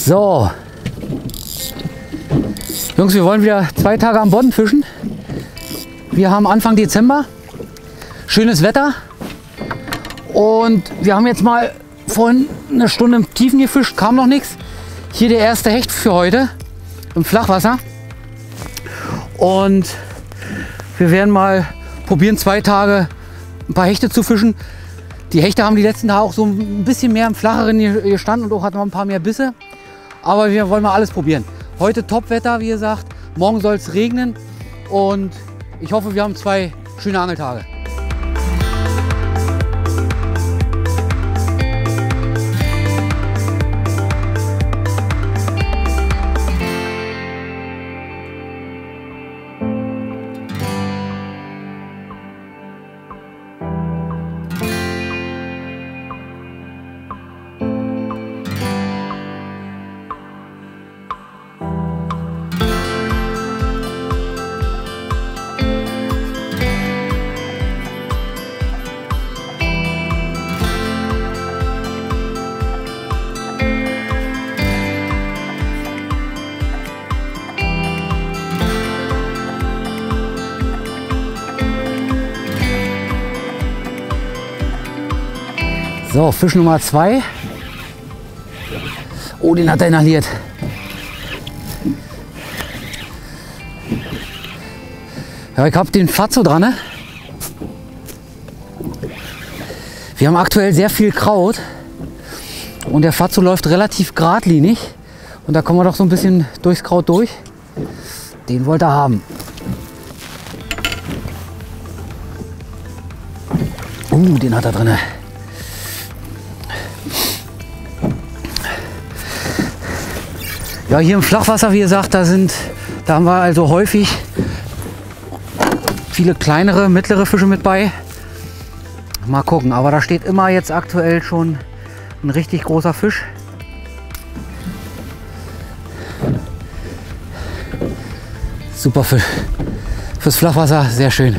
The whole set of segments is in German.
So, Jungs, wir wollen wieder 2 Tage am Bodden fischen. Wir haben Anfang Dezember, schönes Wetter und wir haben jetzt mal vorhin eine Stunde im Tiefen gefischt, kam noch nichts. Hier der erste Hecht für heute im Flachwasser und wir werden mal probieren, 2 Tage ein paar Hechte zu fischen. Die Hechte haben die letzten Tage auch so ein bisschen mehr im Flacheren gestanden und auch hat noch ein paar mehr Bisse. Aber wir wollen mal alles probieren. Heute Topwetter, wie gesagt. Morgen soll es regnen und ich hoffe, wir haben 2 schöne Angeltage. So, Fisch Nummer 2. Oh, den hat er inhaliert. Ja, ich habe den Fatso dran. Ne? Wir haben aktuell sehr viel Kraut und der Fatso läuft relativ geradlinig. Und da kommen wir doch so ein bisschen durchs Kraut durch. Den wollte er haben. Den hat er drin. Ja, hier im Flachwasser, wie gesagt, da haben wir also häufig viele kleinere, mittlere Fische mit bei. Mal gucken, aber da steht immer jetzt aktuell schon ein richtig großer Fisch. Super Fisch. Fürs Flachwasser sehr schön.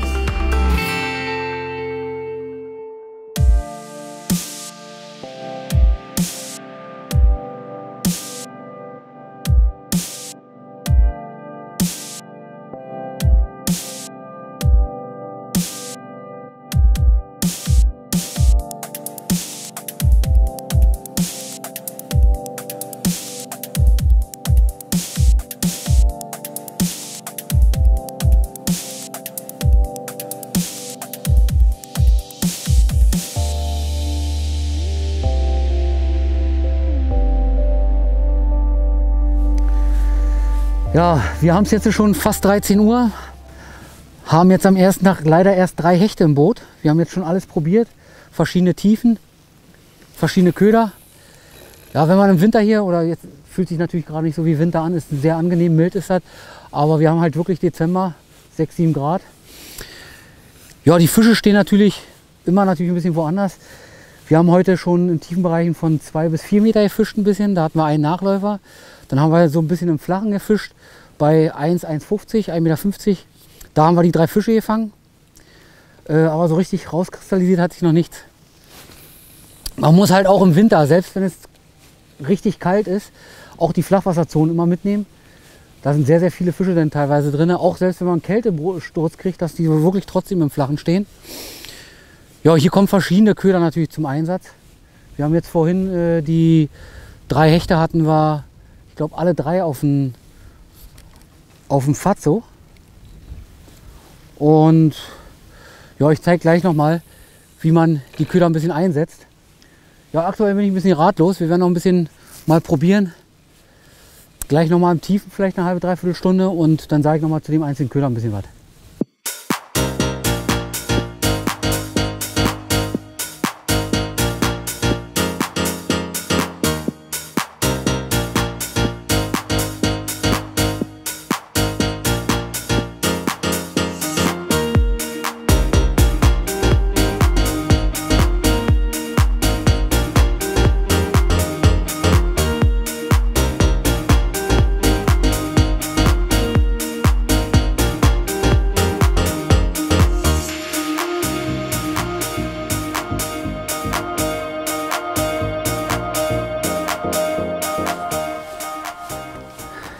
Ja, wir haben es jetzt schon fast 13 Uhr, haben jetzt am ersten Tag leider erst 3 Hechte im Boot. Wir haben jetzt schon alles probiert, verschiedene Tiefen, verschiedene Köder. Ja, wenn man im Winter hier, oder jetzt fühlt sich natürlich gerade nicht so wie Winter an, ist sehr angenehm, mild ist das, aber wir haben halt wirklich Dezember, 6, 7 Grad. Ja, die Fische stehen natürlich immer ein bisschen woanders. Wir haben heute schon in tiefen Bereichen von 2 bis 4 Meter gefischt ein bisschen, da hatten wir einen Nachläufer. Dann haben wir so ein bisschen im Flachen gefischt, bei 1,50 Meter, 1,50 Meter. Da haben wir die 3 Fische gefangen. Aber so richtig rauskristallisiert hat sich noch nichts. Man muss halt auch im Winter, selbst wenn es richtig kalt ist, auch die Flachwasserzonen immer mitnehmen. Da sind sehr, sehr viele Fische dann teilweise drin. Auch selbst wenn man einen Kältesturz kriegt, dass die wirklich trotzdem im Flachen stehen. Ja, hier kommen verschiedene Köder natürlich zum Einsatz. Wir haben jetzt vorhin die 3 Hechte hatten wir, ich glaube alle 3 auf dem Fatso. Und ja, ich zeige gleich nochmal, wie man die Köder ein bisschen einsetzt. Ja, aktuell bin ich ein bisschen ratlos. Wir werden noch ein bisschen mal probieren. Gleich nochmal im Tiefen, vielleicht eine halbe, dreiviertel Stunde, und dann sage ich nochmal zu dem einzelnen Köder ein bisschen was.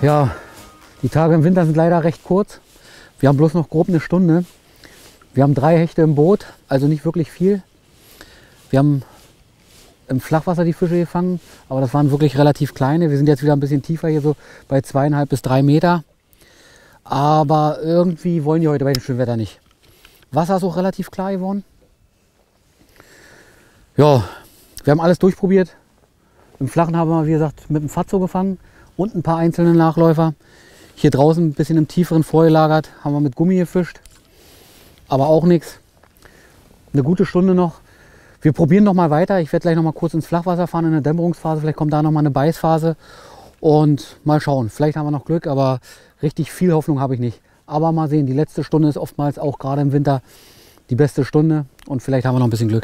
Ja, die Tage im Winter sind leider recht kurz. Wir haben bloß noch grob eine Stunde. Wir haben 3 Hechte im Boot, also nicht wirklich viel. Wir haben im Flachwasser die Fische gefangen, aber das waren wirklich relativ kleine. Wir sind jetzt wieder ein bisschen tiefer hier, so bei 2,5 bis 3 Meter. Aber irgendwie wollen die heute bei dem schönen Wetter nicht. Wasser ist auch relativ klar geworden. Ja, wir haben alles durchprobiert. Im Flachen haben wir, wie gesagt, mit dem Fatzo gefangen und ein paar einzelne Nachläufer. Hier draußen ein bisschen im tieferen vorgelagert, haben wir mit Gummi gefischt. Aber auch nichts. Eine gute Stunde noch. Wir probieren noch mal weiter. Ich werde gleich noch mal kurz ins Flachwasser fahren in der Dämmerungsphase. Vielleicht kommt da noch mal eine Beißphase. Und mal schauen. Vielleicht haben wir noch Glück, aber richtig viel Hoffnung habe ich nicht. Aber mal sehen, die letzte Stunde ist oftmals auch gerade im Winter die beste Stunde. Und vielleicht haben wir noch ein bisschen Glück.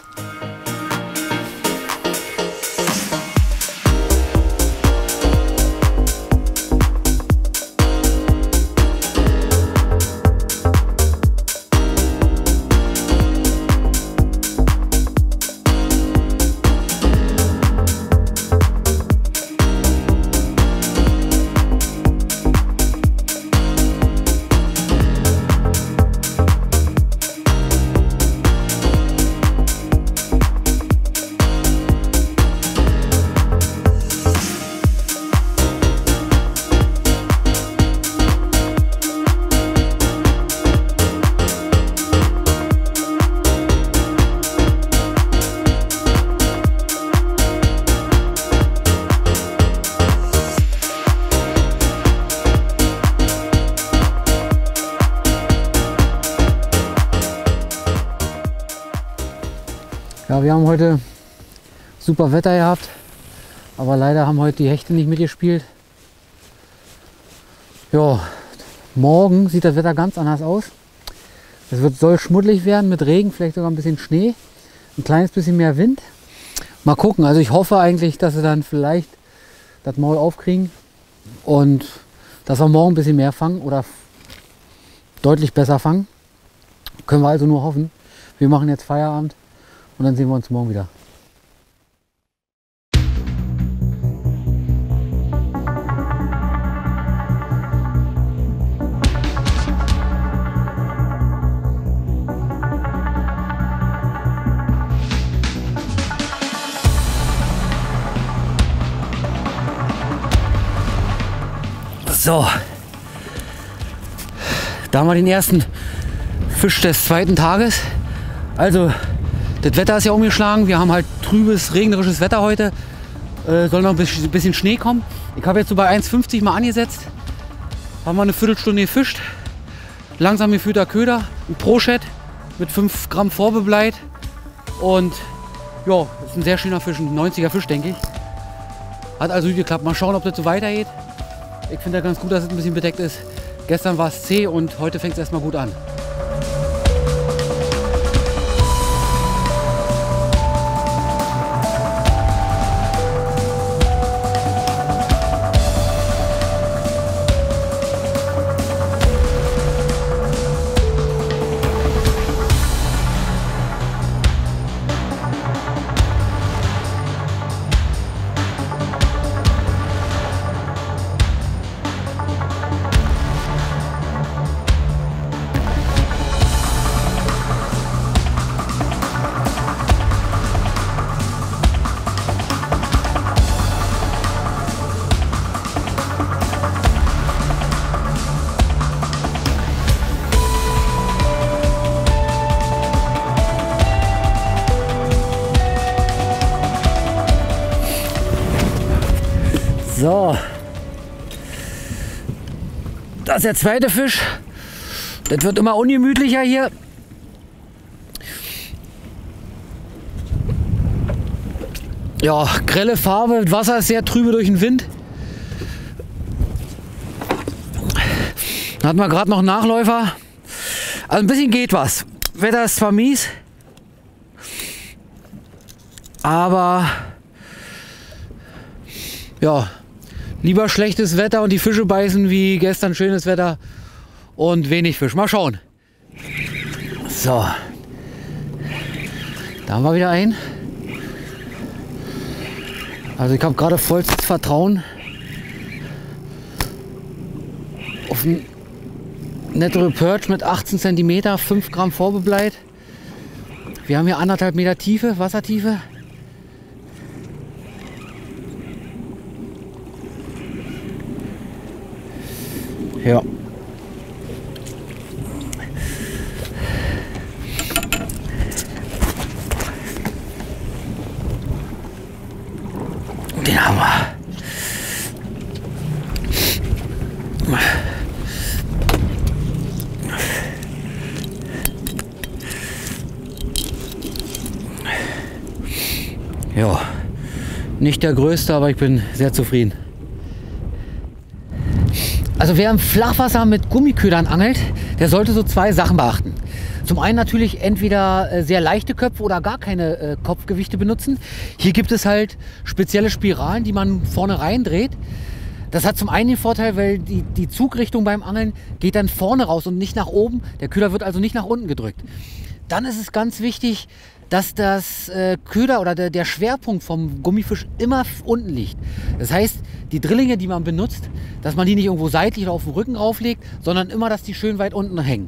Ja, wir haben heute super Wetter gehabt, aber leider haben heute die Hechte nicht mitgespielt. Ja, morgen sieht das Wetter ganz anders aus. Es soll schmuddelig werden mit Regen, vielleicht sogar ein bisschen Schnee, ein kleines bisschen mehr Wind. Mal gucken, also ich hoffe eigentlich, dass sie dann vielleicht das Maul aufkriegen und dass wir morgen ein bisschen mehr fangen oder deutlich besser fangen. Können wir also nur hoffen. Wir machen jetzt Feierabend. Und dann sehen wir uns morgen wieder. So, da haben wir den ersten Fisch des zweiten Tages. Also das Wetter ist ja umgeschlagen, wir haben halt trübes, regnerisches Wetter heute. Soll noch ein bisschen Schnee kommen. Ich habe jetzt so bei 1,50 mal angesetzt. Haben wir eine Viertelstunde gefischt. Langsam geführter Köder, ein Pro-Shed mit 5 Gramm Vorbebleit. Und ja, ist ein sehr schöner Fisch, ein 90er Fisch, denke ich. Hat also gut geklappt. Mal schauen, ob das so weitergeht. Ich finde ja ganz gut, dass es ein bisschen bedeckt ist. Gestern war es zäh und heute fängt es erstmal gut an. So, das ist der zweite Fisch. Das wird immer ungemütlicher hier. Ja, grelle Farbe, das Wasser ist sehr trübe durch den Wind. Da hatten wir gerade noch einen Nachläufer. Also ein bisschen geht was. Wetter ist zwar mies, aber ja, lieber schlechtes Wetter und die Fische beißen wie gestern schönes Wetter und wenig Fisch. Mal schauen. So, da haben wir wieder einen. Also ich habe gerade vollstes Vertrauen, Auf ein Natural Perch mit 18 cm, 5 Gramm Vorbebleit. Wir haben hier 1,5 Meter Tiefe, Wassertiefe. Ja. Den haben wir. Ja, nicht der größte, aber ich bin sehr zufrieden. Also wer im Flachwasser mit Gummiködern angelt, der sollte so 2 Sachen beachten. Zum einen natürlich entweder sehr leichte Köpfe oder gar keine Kopfgewichte benutzen. Hier gibt es halt spezielle Spiralen, die man vorne reindreht. Das hat zum einen den Vorteil, weil die Zugrichtung beim Angeln geht dann vorne raus und nicht nach oben. Der Köder wird also nicht nach unten gedrückt. Dann ist es ganz wichtig, dass das Köder oder der Schwerpunkt vom Gummifisch immer unten liegt. Das heißt, die Drillinge, die man benutzt, dass man die nicht irgendwo seitlich oder auf dem Rücken auflegt, sondern immer, dass die schön weit unten hängen.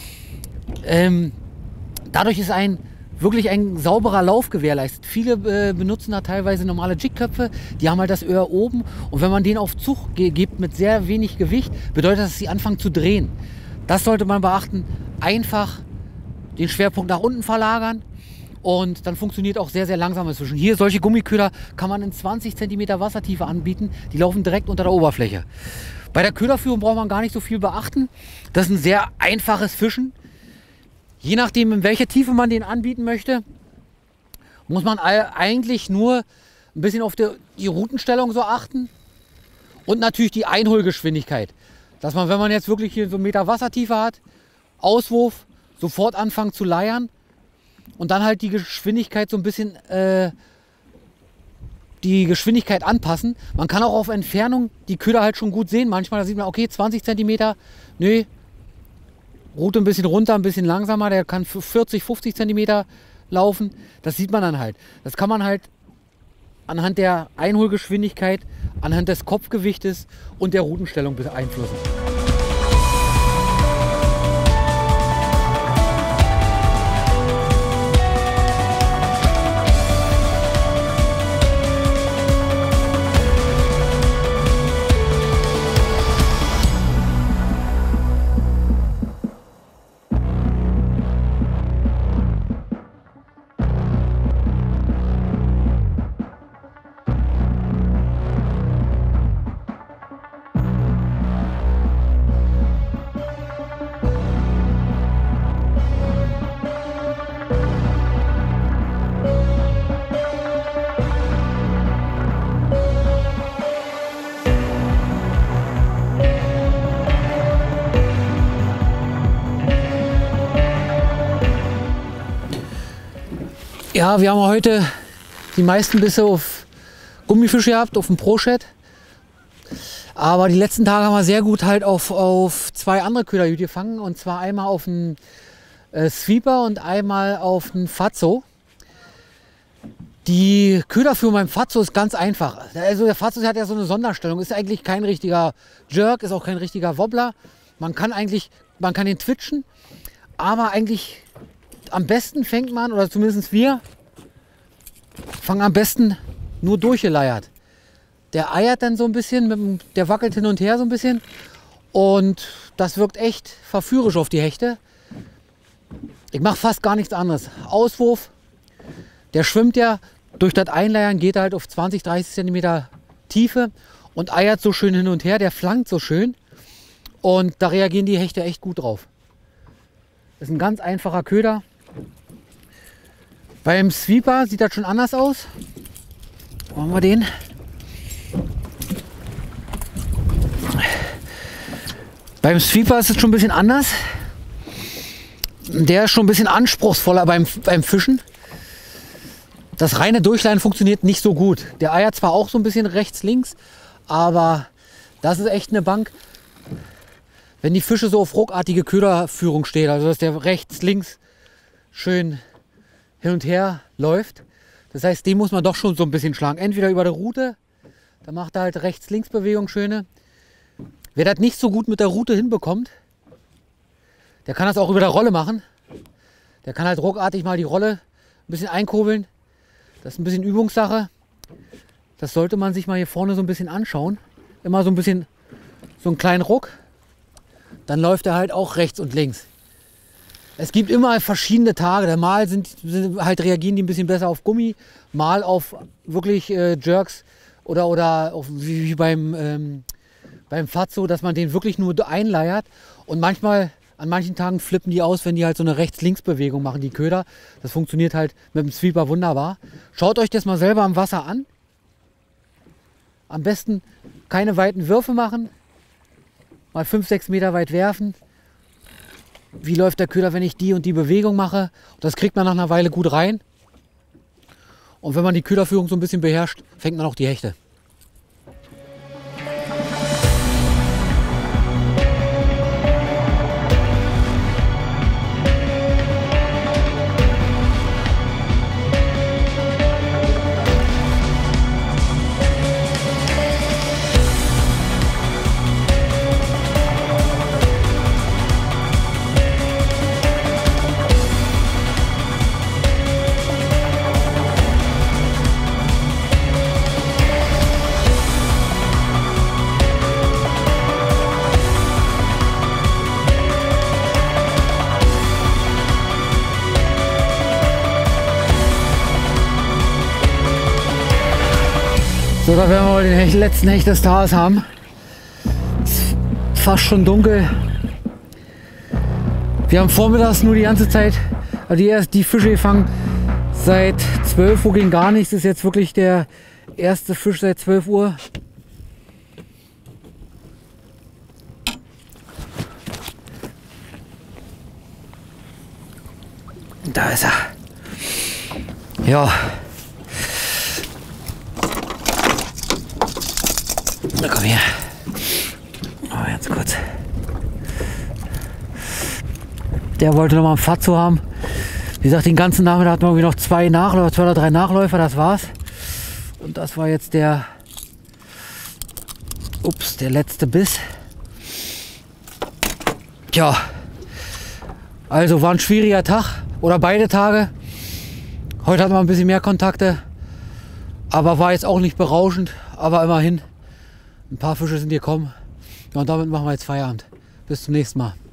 Dadurch ist wirklich ein sauberer Lauf gewährleistet. Viele benutzen da teilweise normale Jigköpfe, die haben halt das Öhr oben und wenn man den auf Zug gibt mit sehr wenig Gewicht, bedeutet das, dass sie anfangen zu drehen. Das sollte man beachten. Einfach den Schwerpunkt nach unten verlagern und dann funktioniert auch sehr, sehr langsames Fischen. Hier solche Gummiköder kann man in 20 cm Wassertiefe anbieten, die laufen direkt unter der Oberfläche. Bei der Köderführung braucht man gar nicht so viel beachten. Das ist ein sehr einfaches Fischen. Je nachdem, in welcher Tiefe man den anbieten möchte, muss man eigentlich nur ein bisschen auf die Routenstellung so achten und natürlich die Einholgeschwindigkeit. Dass man, wenn man jetzt wirklich hier so 1 Meter Wassertiefe hat, Auswurf, sofort anfangen zu leiern und dann halt die Geschwindigkeit so ein bisschen anpassen. Man kann auch auf Entfernung die Köder halt schon gut sehen. Manchmal da sieht man, okay, 20 cm, nö, Route ein bisschen runter, ein bisschen langsamer, der kann 40, 50 cm laufen. Das sieht man dann halt. Das kann man halt anhand der Einholgeschwindigkeit, anhand des Kopfgewichtes und der Routenstellung beeinflussen. Ja, wir haben heute die meisten Bisse auf Gummifische gehabt, auf dem Pro-Shad. Aber die letzten Tage haben wir sehr gut halt auf 2 andere Köder gefangen. Und zwar einmal auf einen Sweeper und einmal auf einen Fatso. Die Köderführung beim Fatso ist ganz einfach. Also der Fatso hat ja so eine Sonderstellung. Ist eigentlich kein richtiger Jerk, ist auch kein richtiger Wobbler. Man kann den twitchen, aber eigentlich am besten fängt man, oder zumindest wir, fangen am besten nur durchgeleiert. Der eiert dann so ein bisschen, der wackelt hin und her so ein bisschen und das wirkt echt verführerisch auf die Hechte. Ich mache fast gar nichts anderes. Auswurf, der schwimmt ja, durch das Einleiern geht er halt auf 20, 30 cm Tiefe und eiert so schön hin und her, der flankt so schön und da reagieren die Hechte echt gut drauf. Das ist ein ganz einfacher Köder. Beim Sweeper sieht das schon anders aus. Machen wir den. Beim Sweeper ist es schon ein bisschen anders. Der ist schon ein bisschen anspruchsvoller beim Fischen. Das reine Durchleihen funktioniert nicht so gut. Der eiert zwar auch so ein bisschen rechts, links, aber das ist echt eine Bank. Wenn die Fische so auf ruckartige Köderführung stehen, also dass der rechts, links schön hin und her läuft. Das heißt, den muss man doch schon so ein bisschen schlagen. Entweder über der Route, da macht er halt Rechts-Links-Bewegung schöne. Wer das nicht so gut mit der Rute hinbekommt, der kann das auch über der Rolle machen. Der kann halt ruckartig mal die Rolle ein bisschen einkurbeln. Das ist ein bisschen Übungssache. Das sollte man sich mal hier vorne so ein bisschen anschauen. Immer so ein bisschen, so einen kleinen Ruck. Dann läuft er halt auch rechts und links. Es gibt immer verschiedene Tage. Mal reagieren die ein bisschen besser auf Gummi, mal auf wirklich Jerks oder auf, wie beim Fatso, dass man den wirklich nur einleiert. Und manchmal, an manchen Tagen flippen die aus, wenn die halt so eine Rechts-Links-Bewegung machen, die Köder. Das funktioniert halt mit dem Sweeper wunderbar. Schaut euch das mal selber am Wasser an. Am besten keine weiten Würfe machen. Mal 5-6 Meter weit werfen. Wie läuft der Köder, wenn ich die und die Bewegung mache? Das kriegt man nach einer Weile gut rein. Und wenn man die Köderführung so ein bisschen beherrscht, fängt man auch die Hechte. So, da werden wir mal den letzten Hecht des Tages haben. Es ist fast schon dunkel. Wir haben vormittags nur die ganze Zeit, also die Fische gefangen. Seit 12 Uhr ging gar nichts. Das ist jetzt wirklich der erste Fisch seit 12 Uhr. Da ist er. Ja. Na komm her. Oh, ganz kurz. Der wollte noch mal einen Fatso haben. Wie gesagt, den ganzen Nachmittag hatten wir irgendwie noch 2 oder 3 Nachläufer, das war's. Und das war jetzt der letzte Biss. Tja, also war ein schwieriger Tag oder beide Tage. Heute hatten wir ein bisschen mehr Kontakte, aber war jetzt auch nicht berauschend, aber immerhin. Ein paar Fische sind gekommen. Ja, und damit machen wir jetzt Feierabend. Bis zum nächsten Mal.